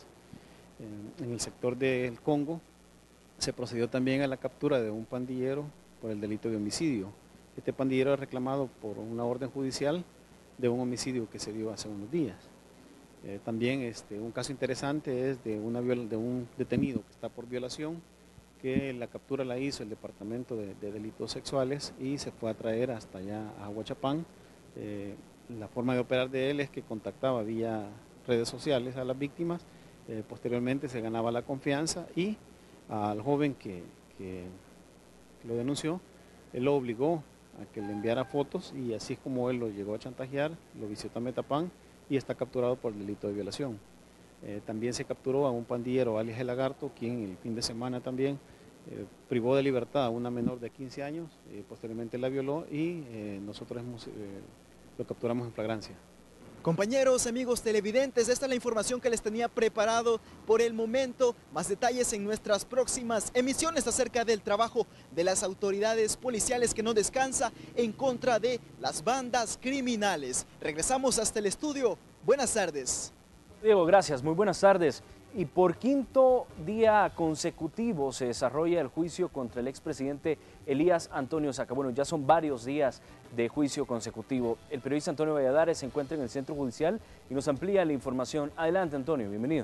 Eh, en el sector del Congo se procedió también a la captura de un pandillero por el delito de homicidio. Este pandillero es reclamado por una orden judicial de un homicidio que se dio hace unos días. Eh, también este, un caso interesante es de, una de un detenido que está por violación, que la captura la hizo el Departamento de, de Delitos Sexuales y se fue a traer hasta allá a Huachapán. Eh, la forma de operar de él es que contactaba vía redes sociales a las víctimas, eh, posteriormente se ganaba la confianza y al joven que, que lo denunció, él lo obligó a que le enviara fotos y así es como él lo llegó a chantajear, lo vició a Metapán y está capturado por el delito de violación. Eh, también se capturó a un pandillero, alias El Lagarto, quien el fin de semana también eh, privó de libertad a una menor de quince años, eh, posteriormente la violó y eh, nosotros hemos, eh, lo capturamos en flagrancia. Compañeros, amigos televidentes, esta es la información que les tenía preparado por el momento. Más detalles en nuestras próximas emisiones acerca del trabajo de las autoridades policiales que no descansa en contra de las bandas criminales. Regresamos hasta el estudio. Buenas tardes. Diego, gracias. Muy buenas tardes. Y por quinto día consecutivo se desarrolla el juicio contra el expresidente Elías Antonio Saca. Bueno, ya son varios días de juicio consecutivo. El periodista Antonio Valladares se encuentra en el centro judicial y nos amplía la información. Adelante, Antonio, bienvenido.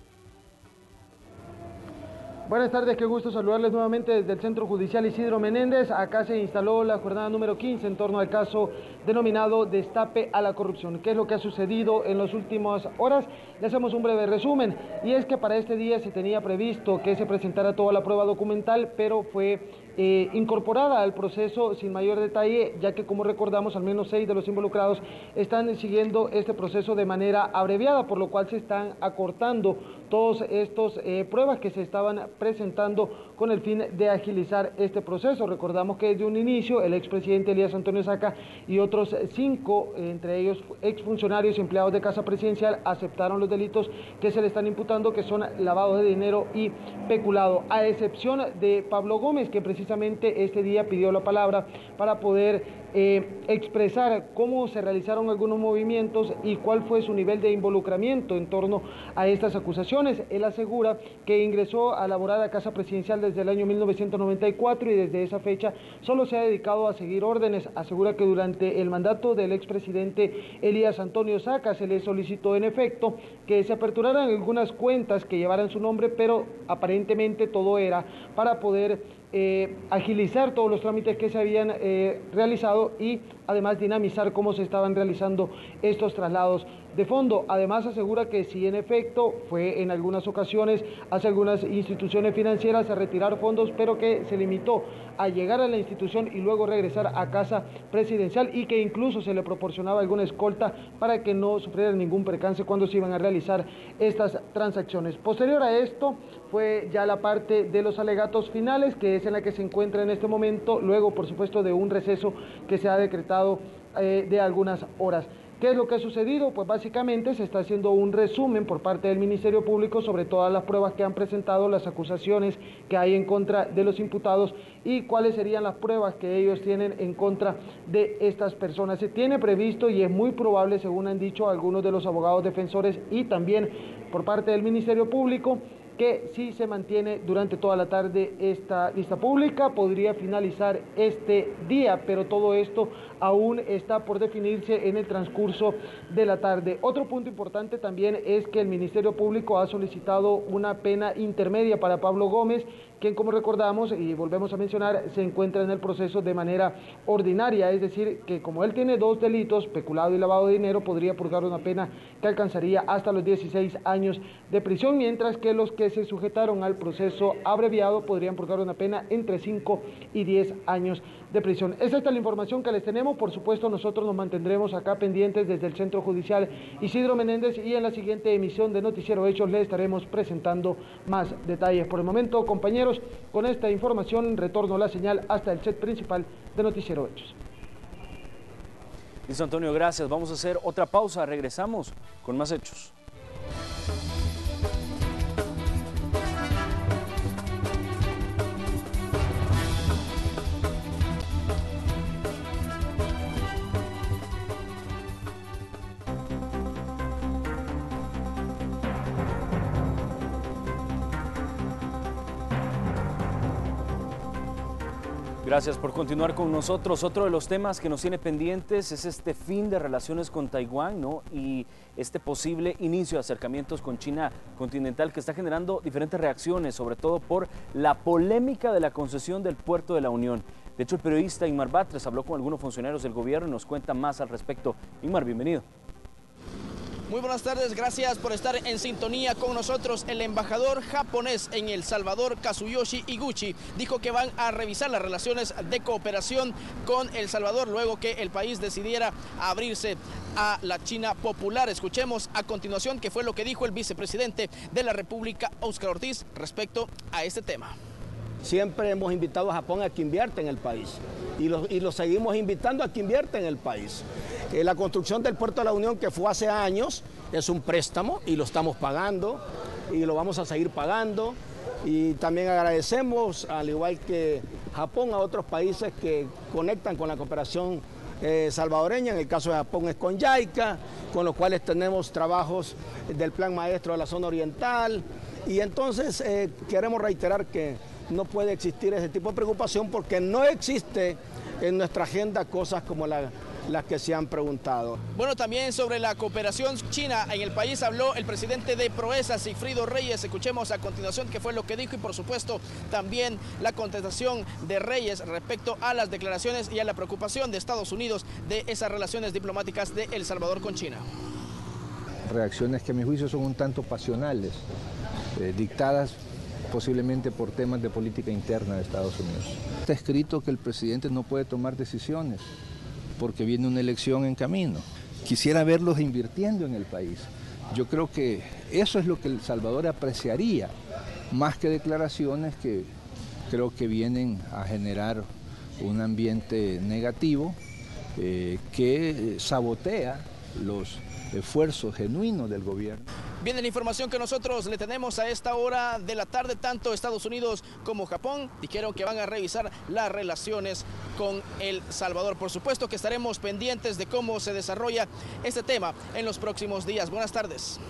Buenas tardes, qué gusto saludarles nuevamente desde el Centro Judicial Isidro Menéndez. Acá se instaló la jornada número quince en torno al caso denominado Destape a la Corrupción. ¿Qué es lo que ha sucedido en las últimas horas? Le hacemos un breve resumen. Y es que para este día se tenía previsto que se presentara toda la prueba documental, pero fue eh, incorporada al proceso sin mayor detalle, ya que, como recordamos, al menos seis de los involucrados están siguiendo este proceso de manera abreviada, por lo cual se están acortando todas estas eh, pruebas que se estaban presentando con el fin de agilizar este proceso. Recordamos que desde un inicio el expresidente Elías Antonio Saca y otros cinco, entre ellos exfuncionarios y empleados de Casa Presidencial, aceptaron los delitos que se le están imputando, que son lavado de dinero y peculado, a excepción de Pablo Gómez, que precisamente este día pidió la palabra para poder Eh, expresar cómo se realizaron algunos movimientos y cuál fue su nivel de involucramiento en torno a estas acusaciones. Él asegura que ingresó a laborar a Casa Presidencial desde el año mil novecientos noventa y cuatro y desde esa fecha solo se ha dedicado a seguir órdenes. Asegura que durante el mandato del expresidente Elías Antonio Saca se le solicitó en efecto que se aperturaran algunas cuentas que llevaran su nombre, pero aparentemente todo era para poder Eh, agilizar todos los trámites que se habían eh, realizado y además dinamizar cómo se estaban realizando estos traslados de fondo. Además asegura que si en efecto fue en algunas ocasiones hacia algunas instituciones financieras a retirar fondos, pero que se limitó a llegar a la institución y luego regresar a Casa Presidencial y que incluso se le proporcionaba alguna escolta para que no sufriera ningún percance cuando se iban a realizar estas transacciones. Posterior a esto fue ya la parte de los alegatos finales, que es en la que se encuentra en este momento, luego por supuesto de un receso que se ha decretado eh, de algunas horas. ¿Qué es lo que ha sucedido? Pues básicamente se está haciendo un resumen por parte del Ministerio Público sobre todas las pruebas que han presentado, las acusaciones que hay en contra de los imputados y cuáles serían las pruebas que ellos tienen en contra de estas personas. Se tiene previsto y es muy probable, según han dicho algunos de los abogados defensores y también por parte del Ministerio Público, que si se mantiene durante toda la tarde esta vista pública, podría finalizar este día, pero todo esto aún está por definirse en el transcurso de la tarde. Otro punto importante también es que el Ministerio Público ha solicitado una pena intermedia para Pablo Gómez, quien, como recordamos y volvemos a mencionar, se encuentra en el proceso de manera ordinaria, es decir, que como él tiene dos delitos, peculado y lavado de dinero, podría purgar una pena que alcanzaría hasta los dieciséis años de prisión, mientras que los que se sujetaron al proceso abreviado podrían purgar una pena entre cinco y diez años de prisión. Esa es la información que les tenemos. Por supuesto, nosotros nos mantendremos acá pendientes desde el Centro Judicial Isidro Menéndez y en la siguiente emisión de Noticiero Hechos les estaremos presentando más detalles. Por el momento, compañeros, con esta información retorno la señal hasta el set principal de Noticiero Hechos. Listo, Antonio, gracias. Vamos a hacer otra pausa. Regresamos con más hechos. Gracias por continuar con nosotros. Otro de los temas que nos tiene pendientes es este fin de relaciones con Taiwán, ¿no? Y este posible inicio de acercamientos con China continental que está generando diferentes reacciones, sobre todo por la polémica de la concesión del Puerto de la Unión. De hecho, el periodista Inmar Batres habló con algunos funcionarios del gobierno y nos cuenta más al respecto. Inmar, bienvenido. Muy buenas tardes, gracias por estar en sintonía con nosotros. El embajador japonés en El Salvador, Kazuyoshi Iguchi, dijo que van a revisar las relaciones de cooperación con El Salvador luego que el país decidiera abrirse a la China popular. Escuchemos a continuación qué fue lo que dijo el vicepresidente de la República, Óscar Ortiz, respecto a este tema. Siempre hemos invitado a Japón a que invierta en el país y lo, y lo seguimos invitando a que invierta en el país. Eh, la construcción del Puerto de la Unión, que fue hace años, es un préstamo y lo estamos pagando y lo vamos a seguir pagando. Y también agradecemos, al igual que Japón, a otros países que conectan con la cooperación eh, salvadoreña. En el caso de Japón es con JICA, con los cuales tenemos trabajos del Plan Maestro de la Zona Oriental. Y entonces eh, queremos reiterar que no puede existir ese tipo de preocupación porque no existe en nuestra agenda cosas como la, las que se han preguntado. Bueno, también sobre la cooperación china en el país habló el presidente de Proesa, Sigfrido Reyes. Escuchemos a continuación qué fue lo que dijo y por supuesto también la contestación de Reyes respecto a las declaraciones y a la preocupación de Estados Unidos de esas relaciones diplomáticas de El Salvador con China. Reacciones que a mi juicio son un tanto pasionales, eh, dictadas posiblemente por temas de política interna de Estados Unidos. Está escrito que el presidente no puede tomar decisiones porque viene una elección en camino. Quisiera verlos invirtiendo en el país. Yo creo que eso es lo que El Salvador apreciaría, más que declaraciones que creo que vienen a generar un ambiente negativo eh, que sabotea los esfuerzos genuinos del gobierno. Bien, la información que nosotros le tenemos a esta hora de la tarde, tanto Estados Unidos como Japón dijeron que van a revisar las relaciones con El Salvador. Por supuesto que estaremos pendientes de cómo se desarrolla este tema en los próximos días. Buenas tardes.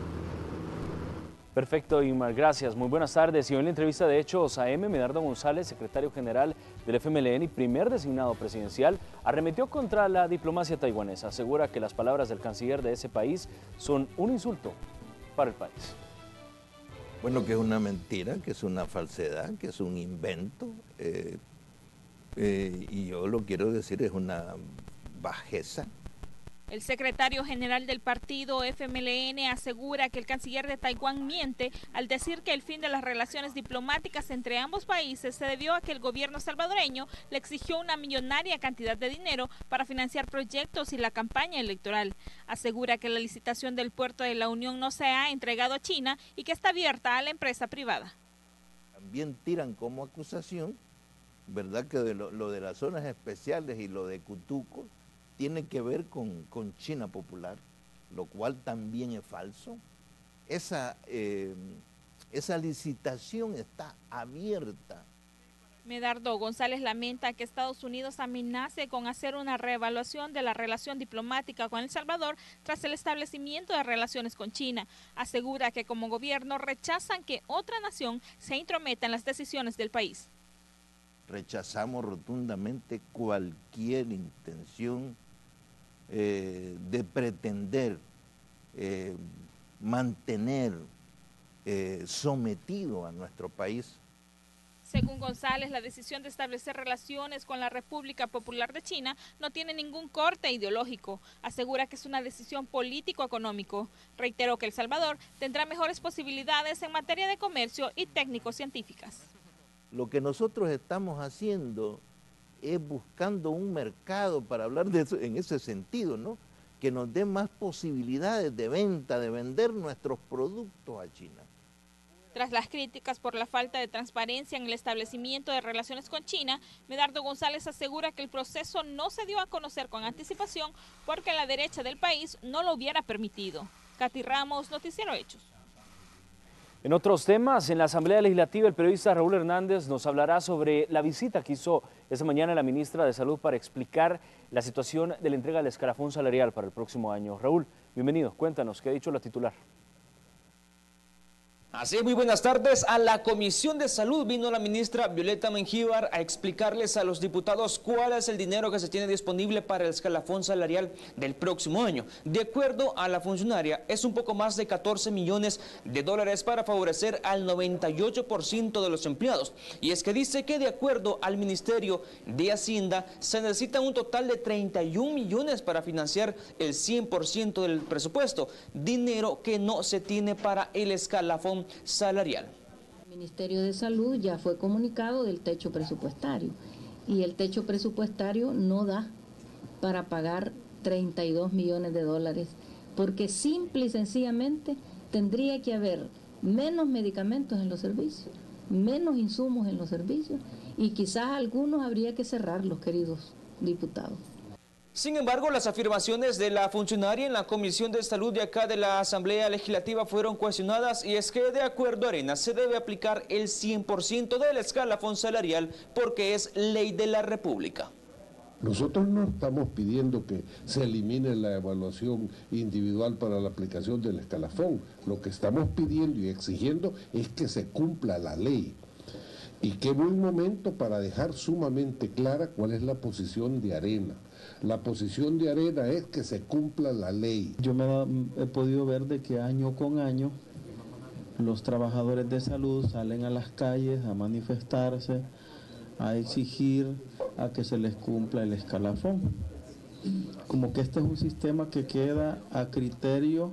Perfecto, Inmar, gracias. Muy buenas tardes. Y hoy en la entrevista de Hechos A M, Medardo González, secretario general del F M L N y primer designado presidencial, arremetió contra la diplomacia taiwanesa. Asegura que las palabras del canciller de ese país son un insulto para el país. Bueno, que es una mentira, que es una falsedad, que es un invento. Eh, eh, y yo lo quiero decir, es una bajeza. El secretario general del partido F M L N asegura que el canciller de Taiwán miente al decir que el fin de las relaciones diplomáticas entre ambos países se debió a que el gobierno salvadoreño le exigió una millonaria cantidad de dinero para financiar proyectos y la campaña electoral. Asegura que la licitación del Puerto de la Unión no se ha entregado a China y que está abierta a la empresa privada. También tiran como acusación, ¿verdad?, que de lo, lo de las zonas especiales y lo de Cutuco tiene que ver con, con China Popular, lo cual también es falso. Esa, eh, esa licitación está abierta. Medardo González lamenta que Estados Unidos amenace con hacer una reevaluación de la relación diplomática con El Salvador tras el establecimiento de relaciones con China. Asegura que como gobierno rechazan que otra nación se intrometa en las decisiones del país. Rechazamos rotundamente cualquier intención eh, de pretender eh, mantener eh, sometido a nuestro país. Según González, la decisión de establecer relaciones con la República Popular de China no tiene ningún corte ideológico. Asegura que es una decisión político-económico. Reiteró que El Salvador tendrá mejores posibilidades en materia de comercio y técnico-científicas. Lo que nosotros estamos haciendo es buscando un mercado, para hablar de eso en ese sentido, ¿no?, que nos dé más posibilidades de venta, de vender nuestros productos a China. Tras las críticas por la falta de transparencia en el establecimiento de relaciones con China, Medardo González asegura que el proceso no se dio a conocer con anticipación porque la derecha del país no lo hubiera permitido. Katy Ramos, Noticiero Hechos. En otros temas, en la Asamblea Legislativa, el periodista Raúl Hernández nos hablará sobre la visita que hizo esta mañana la ministra de Salud para explicar la situación de la entrega del escalafón salarial para el próximo año. Raúl, bienvenido. Cuéntanos, ¿qué ha dicho la titular? Así es, muy buenas tardes. A la Comisión de Salud vino la ministra Violeta Mengíbar a explicarles a los diputados cuál es el dinero que se tiene disponible para el escalafón salarial del próximo año. De acuerdo a la funcionaria, es un poco más de catorce millones de dólares para favorecer al noventa y ocho por ciento de los empleados. Y es que dice que de acuerdo al Ministerio de Hacienda se necesita un total de treinta y un millones para financiar el cien por ciento del presupuesto, dinero que no se tiene para el escalafón salarial. El Ministerio de Salud ya fue comunicado del techo presupuestario y el techo presupuestario no da para pagar treinta y dos millones de dólares porque simple y sencillamente tendría que haber menos medicamentos en los servicios, menos insumos en los servicios y quizás algunos habría que cerrarlos, queridos diputados. Sin embargo, las afirmaciones de la funcionaria en la Comisión de Salud de acá de la Asamblea Legislativa fueron cuestionadas y es que de acuerdo a Arena se debe aplicar el cien por ciento del escalafón salarial porque es ley de la República. Nosotros no estamos pidiendo que se elimine la evaluación individual para la aplicación del escalafón. Lo que estamos pidiendo y exigiendo es que se cumpla la ley. Y qué buen momento para dejar sumamente clara cuál es la posición de Arena. La posición de Arena es que se cumpla la ley. Yo me he podido ver de que año con año los trabajadores de salud salen a las calles a manifestarse, a exigir a que se les cumpla el escalafón. Como que este es un sistema que queda a criterio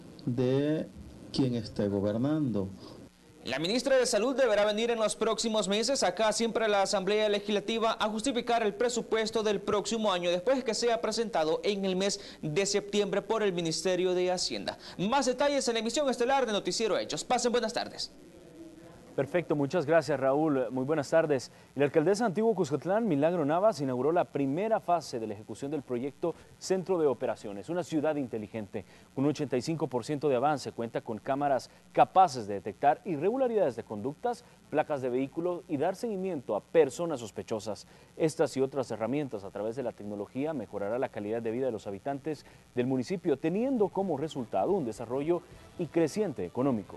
de quien esté gobernando. La ministra de Salud deberá venir en los próximos meses acá siempre a la Asamblea Legislativa a justificar el presupuesto del próximo año después de que sea presentado en el mes de septiembre por el Ministerio de Hacienda. Más detalles en la emisión estelar de Noticiero Hechos. Pasen buenas tardes. Perfecto, muchas gracias Raúl, muy buenas tardes. La alcaldesa Antiguo Cuscatlán, Milagro Navas, inauguró la primera fase de la ejecución del proyecto Centro de Operaciones, una ciudad inteligente. Con un ochenta y cinco por ciento de avance, cuenta con cámaras capaces de detectar irregularidades de conductas, placas de vehículos y dar seguimiento a personas sospechosas. Estas y otras herramientas a través de la tecnología mejorará la calidad de vida de los habitantes del municipio, teniendo como resultado un desarrollo y creciente económico.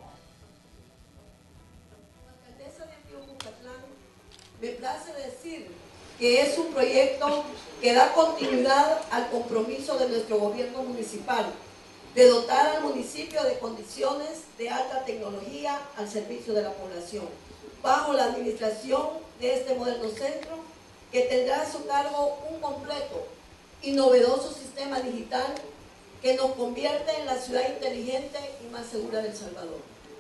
Me place decir que es un proyecto que da continuidad al compromiso de nuestro gobierno municipal de dotar al municipio de condiciones de alta tecnología al servicio de la población, bajo la administración de este moderno centro que tendrá a su cargo un completo y novedoso sistema digital que nos convierte en la ciudad inteligente y más segura del Salvador.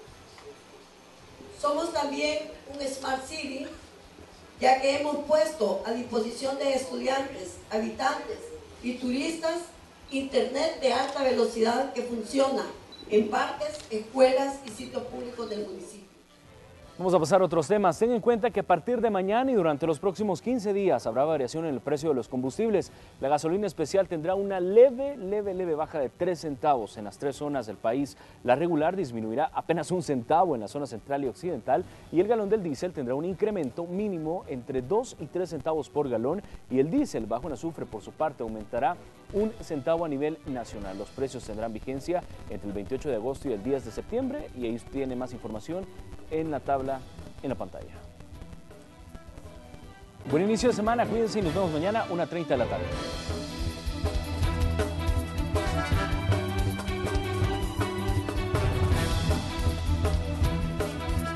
Somos también un Smart City, ya que hemos puesto a disposición de estudiantes, habitantes y turistas internet de alta velocidad que funciona en parques, escuelas y sitios públicos del municipio. Vamos a pasar a otros temas. Ten en cuenta que a partir de mañana y durante los próximos quince días habrá variación en el precio de los combustibles. La gasolina especial tendrá una leve, leve, leve baja de tres centavos en las tres zonas del país. La regular disminuirá apenas un centavo en la zona central y occidental y el galón del diésel tendrá un incremento mínimo entre dos y tres centavos por galón y el diésel bajo en azufre por su parte aumentará un centavo a nivel nacional. Los precios tendrán vigencia entre el veintiocho de agosto y el diez de septiembre y ahí tiene más información en la tabla en la pantalla. Buen inicio de semana, cuídense y nos vemos mañana, una treinta de la tarde.